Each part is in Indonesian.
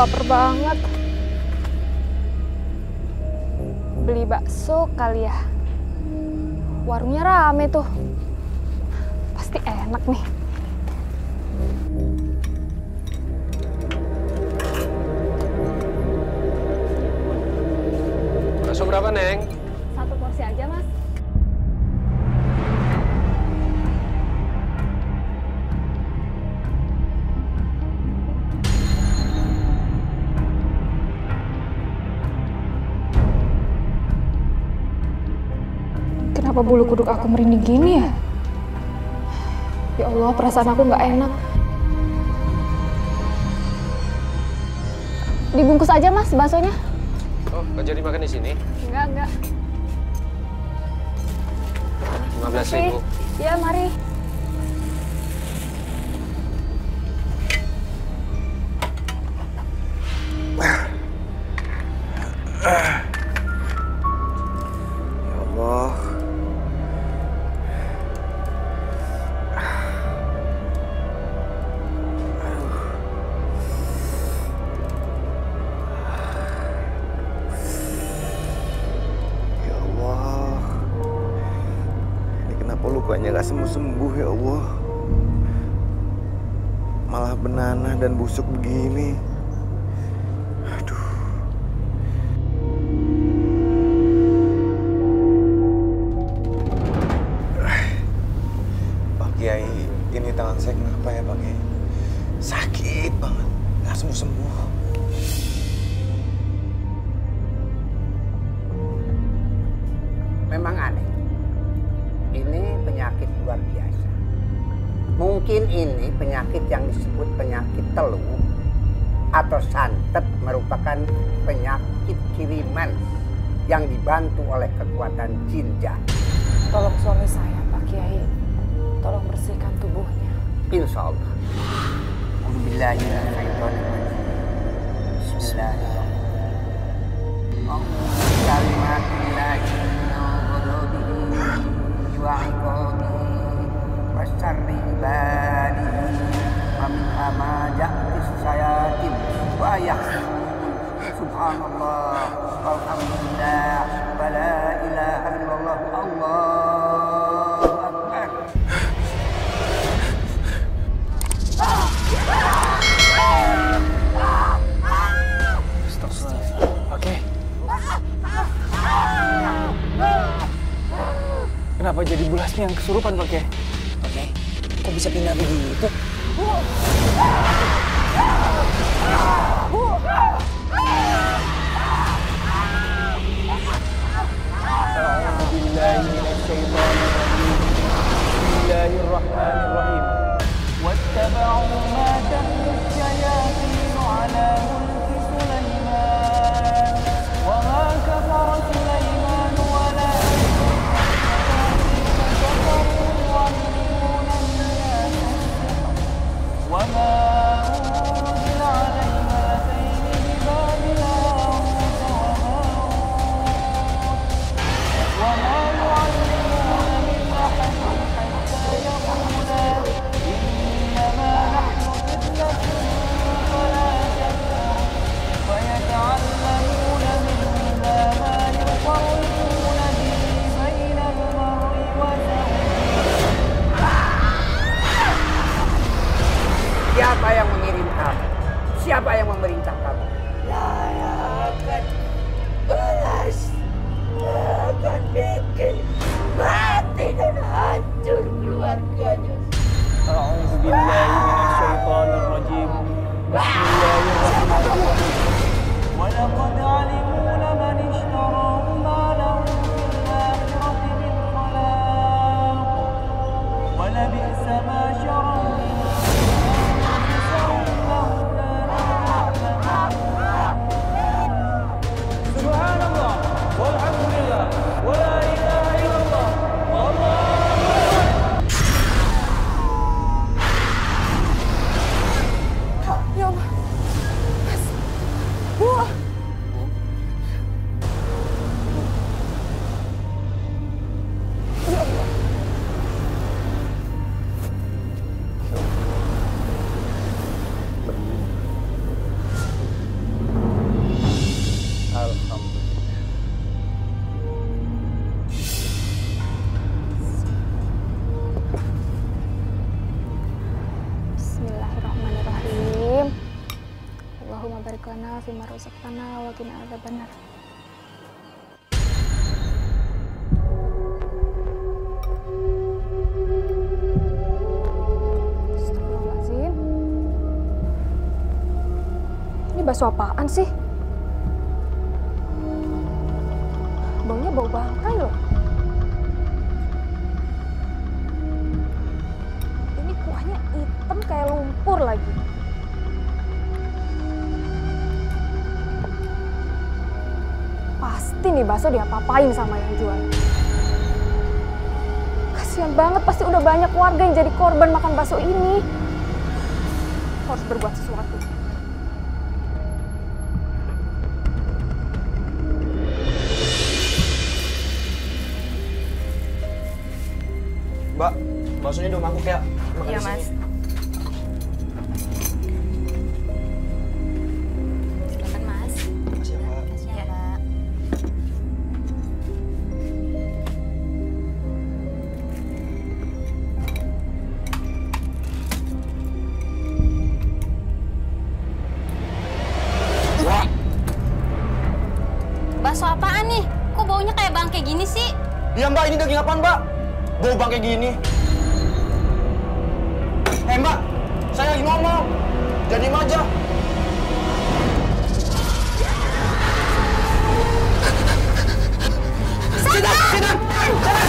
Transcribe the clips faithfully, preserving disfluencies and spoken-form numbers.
lapar banget. Beli bakso kali ya. Warungnya rame tuh. Pasti enak nih. Bakso berapa, Neng? Satu porsi aja, Mas. Kenapa bulu kuduk aku merinding gini ya? Ya Allah, perasaan aku nggak enak. Dibungkus aja, Mas, baksonya. Oh, nggak jadi makan di sini? Enggak, enggak. lima belas ribu. Ya, mari. Ya Allah. Ya Allah. Ini kenapa lukanya gak sembuh-sembuh ya Allah? Malah benanah dan busuk begini. Kiai, ini tangan saya kenapa ya Pak Kiai? Sakit banget, nggak sembuh-sembuh. Memang aneh. Ini penyakit luar biasa. Mungkin ini penyakit yang disebut penyakit teluh atau santet, merupakan penyakit kiriman yang dibantu oleh kekuatan jin jahat. Tolong suami saya, Pak Kiai. Tolong bersihkan tubuhnya. Insya Allah. Bismillahirrahmanirrahim. Bismillahirrahmanirrahim. Allahumma kalimatillahi ghadabihi wa iqabihi wa syarri ibadihi wa min hamaja'is sayatin wa yahsun. Subhanallah walhamdulillah wa la ilaha illallah. Allahu akbar. Oke. Kenapa jadi bulasnya yang kesurupan, Pak Kiai? Oke. Kok bisa pindah begitu? Bismillahirrahmanirrahim. Wattaba'u ma tatlu syayatin ala mulki Sulaiman wa ma kafara Sulaiman walakinna ash-shayatin kafaru yu'allimuna an-nasa razaqtana wa qina adzabannar. Astagfirullahaladzim. Ini bakso apaan sih? Baunya bau bangkai loh. Ini kuahnya hitam kayak lumpur lagi. Pasti nih bakso diapa-apain sama yang jual. Kasian banget, pasti udah banyak warga yang jadi korban makan bakso ini. Harus berbuat sesuatu. Mbak, baksonya udah mangkuk ya? Makan Iya, di sini. Mas. Silakan, Mas. Makasih ya, Mbak. Makasih ya, Mbak. Bakso apaan nih? Kok baunya kayak bangke gini sih? Iya Mbak, ini daging apaan Mbak? Bau bang kayak gini. Eh Mbak, saya lagi ngomong. Jangan diem aja. Setan! Setan! Setan!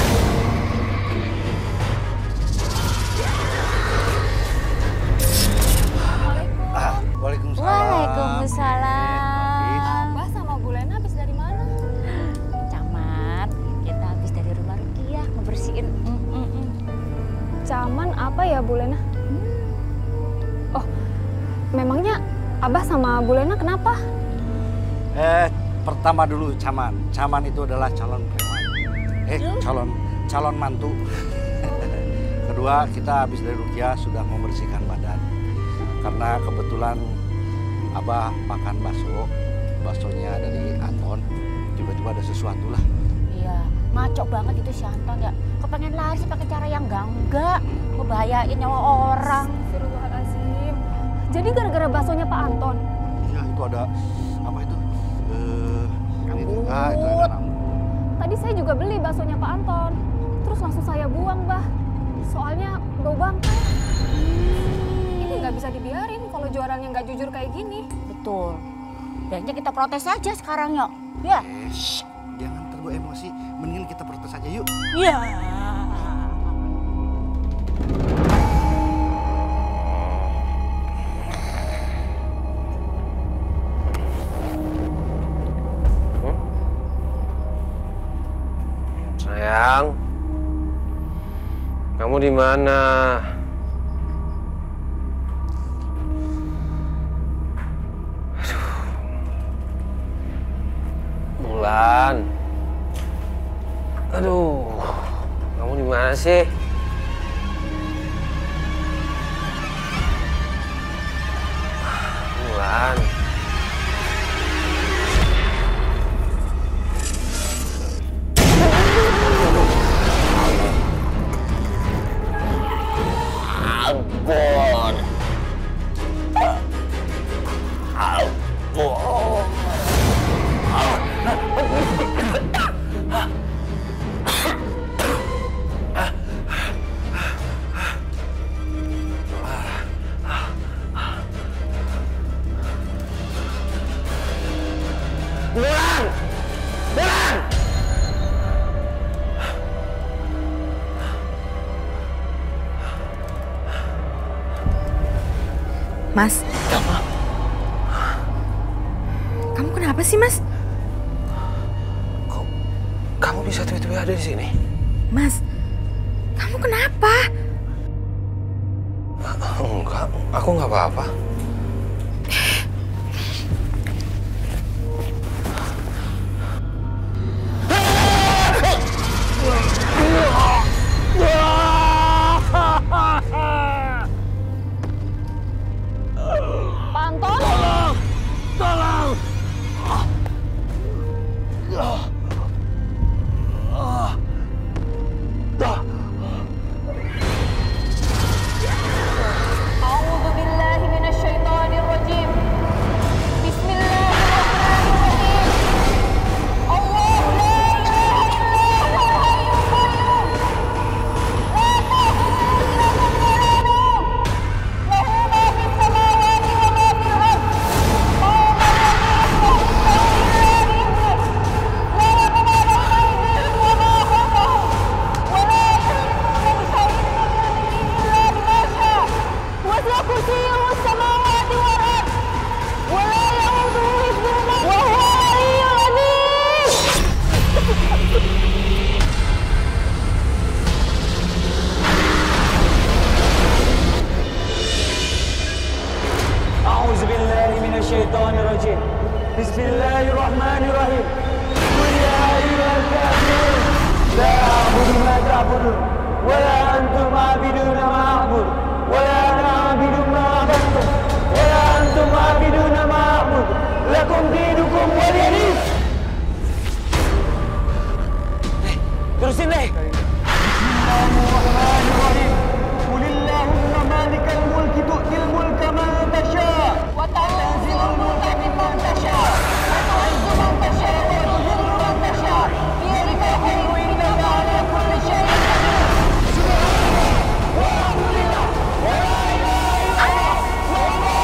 Ah, Waalaikumsalam. Waalaikumsalam. Mbak sama Bu Lena habis dari mana? Camat, kita habis dari rumah Rukiah ngebersihin. Mm, mm, mm. Caman apa ya Bu Lena? Oh, memangnya Abah sama Bu Lena kenapa? Eh, pertama dulu Caman. Caman itu adalah calon preman. Eh, calon calon mantu. Kedua, kita habis dari Rukiah sudah membersihkan badan. Karena kebetulan Abah makan bakso, baksonya dari Anton. Tiba-tiba ada sesuatu lah. Iya, ngaco banget itu si Anton ya. Kepengen lari pakai cara yang enggak-enggak. Ngebahayain nyawa orang. Astagfirullahaladzim. Jadi gara-gara baksonya Pak Anton? Iya, itu ada apa itu? Eh, Rambut. Ah, itu ada rambut. Tadi saya juga beli baksonya Pak Anton. Terus langsung saya buang, Bah. Soalnya bau bangkai. Ini nggak bisa dibiarin kalau jualannya nggak jujur kayak gini. Betul. Kayaknya kita protes aja sekarang yuk. Ya. Eh, shh, jangan terbawa emosi. Mendingan kita protes aja yuk. Iya. Sayang, kamu di mana? Aduh. Bulan. Aduh, kamu di mana sih? Bulan. Ampun. Ampun. Bulan! Bulan! Mas. Kamu kenapa sih, Mas? Kok kamu bisa tiba-tiba ada di sini? Mas, kamu kenapa? Enggak, aku nggak apa-apa. Pak Anton? Tolong! Tolong! A'udzu billahi minasy Bismillahirrahmanirrahim. Qul ya ayyuhal kafirun la a'budu ma ta'budun wa la antum 'abiduna ma a'budu wa la ana 'abidun ma 'abadtum wa la antum 'abiduna ma a'budu lakum dinukum waliya din. Terusin deh. Bismillahirrahmanirrahim. Qulillahumma malikal mulki tu'til mulka man tasha wa tanzilul mulka mimman tasha wa tu'izzu man tasha wa tudhillu man tasha bi yadikal khairu innaka 'ala kulli syai'in qadir. Walhamdulillah wa la ilaha illallah.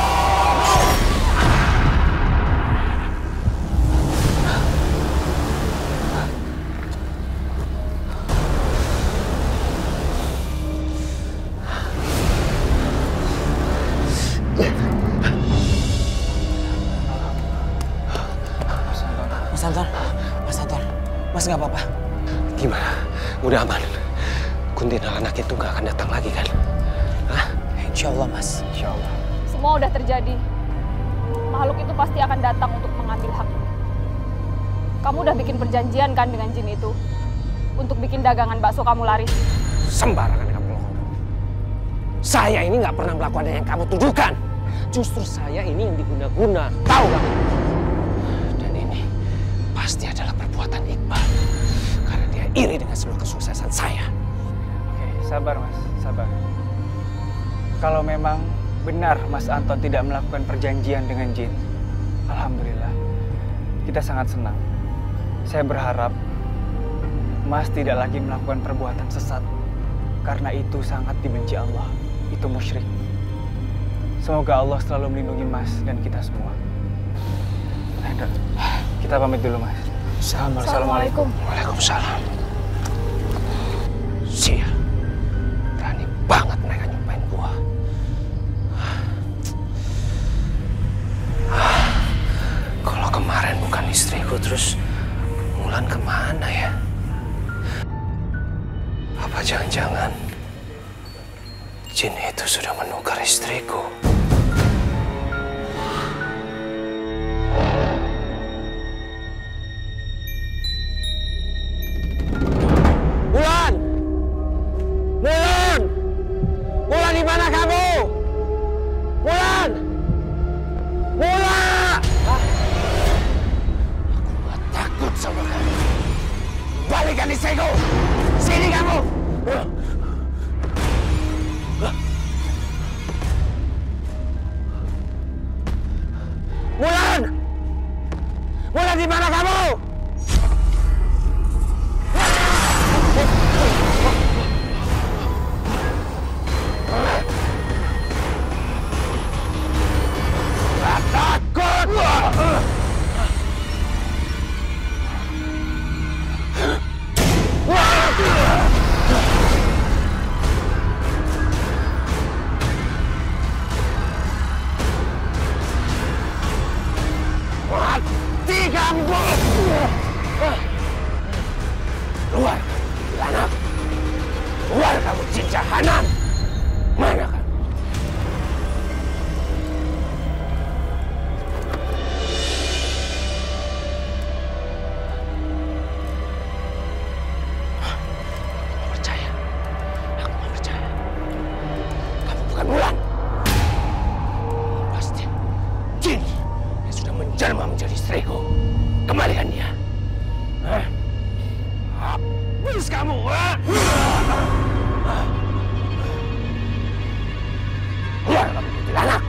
Mas Anton, Mas Anton, Mas nggak apa-apa? Gimana? Udah aman? Kuntilanak anak itu nggak akan datang lagi kan? Hah? Insya Allah, Mas. Insya Allah. Semua udah terjadi. Makhluk itu pasti akan datang untuk mengambil hakmu. Kamu udah bikin perjanjian kan dengan jin itu? Untuk bikin dagangan bakso kamu laris. Sembarangan kamu ngomong. Saya ini nggak pernah melakukan yang kamu tuduhkan. Justru saya ini yang diguna-guna. Tahu nggak? Dan ini pasti adalah perbuatan Iqbal. Karena dia iri dengan seluruh kesuksesan saya. Oke, sabar Mas, sabar. Kalau memang benar Mas Anton tidak melakukan perjanjian dengan jin, alhamdulillah. Kita sangat senang. Saya berharap Mas tidak lagi melakukan perbuatan sesat. Karena itu sangat dibenci Allah. Itu musyrik. Semoga Allah selalu melindungi Mas dan kita semua. Ayo, kita pamit dulu, Mas. Assalamualaikum. Waalaikumsalam. Sial. Berani banget mereka nyumpain gua. Kalau kemarin bukan istriku, terus Mulan kemana ya? Apa jangan-jangan jin itu sudah menukar istriku? Mulan! Mulan! Mulan, di mana kamu? Mulan! Mulan! Aku gak takut sama kamu. Balikan istriku! Sini kamu! Mulan! Mulan, di mana kamu? Gak takut! Mati kamu! Keluar, anak! Keluar kamu, jin jahanam! Mana kamu? Aku percaya. Aku mau percaya. Kamu bukan Mulan. Pasti jin yang sudah menjelma menjadi istriku. Kembalikan dia. Hah? Habis kamu! Ah! Keluar kamu, kuntilanak!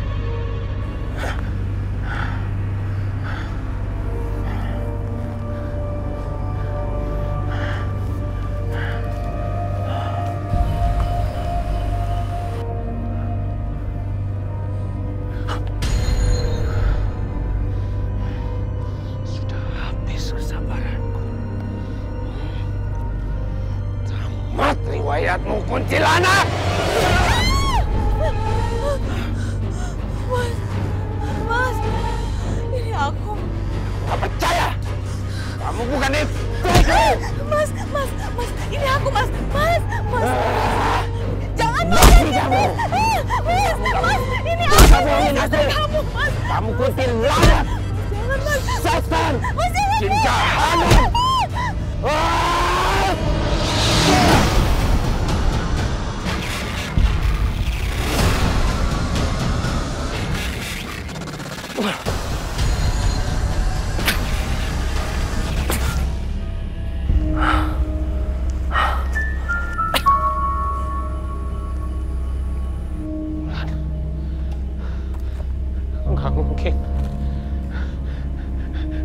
Sudah habis kesabaranku. Tamat riwayatmu, kuntilanak! Mas, ini aku. Gak percaya! Kamu bukan istriku! Mas, mas, mas, ini aku, mas, mas, mas. Jangan, mas. Mati kamu! Mas, mas, ini Kamu aku, ingin mas. hasil? Kamu, mas. Kamu kuntilanak! Jangan, mas.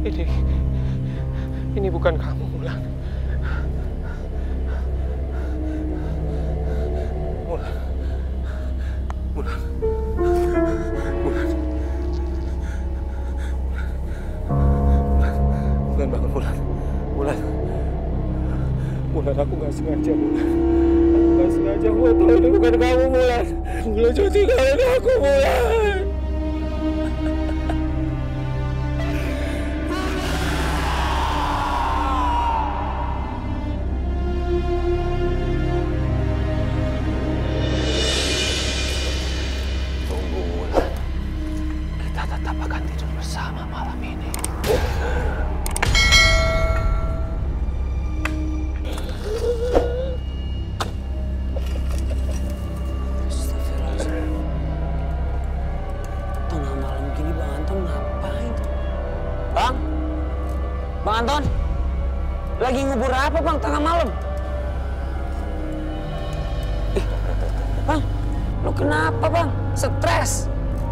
Ini, ini bukan kamu, Mulan. Mulan. Mulan. Mulan. Mulan, bangun, Mulan. Mulan. Mulan, aku nggak sengaja, Mulan. Aku nggak sengaja, aku tahu ini bukan kamu, Mulan. Mulan, jangan tinggalin aku, Mulan. Tunggu, Mulan. Kita tetap akan tidur bersama malam ini. Bang Anton, lagi ngubur apa bang tengah malam? Eh, bang, lu kenapa bang? Stres?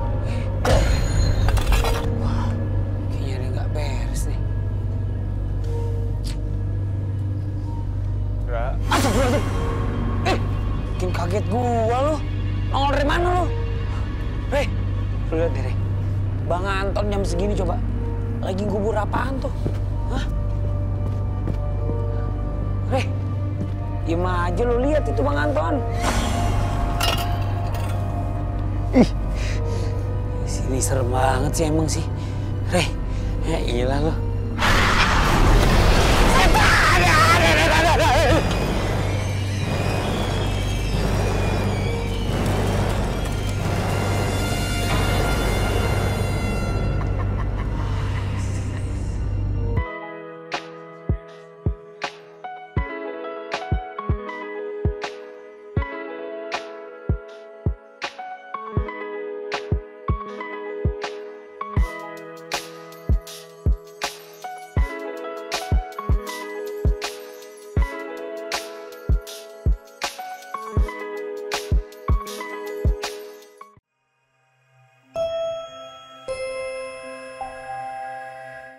Wah, kayaknya ada nggak beres nih. Ra. Astagfirullahaladzim. Eh, bikin kaget gua lu. Nongol dari mana lu? Rey, lu lihat deh, Rey. Bang Anton jam segini coba. Lagi ngubur apaan tuh? Hah? Rey, diem aja lu lihat itu Bang Anton. Ih, sini serem banget sih emang sih. Rey, ya iyalah lu.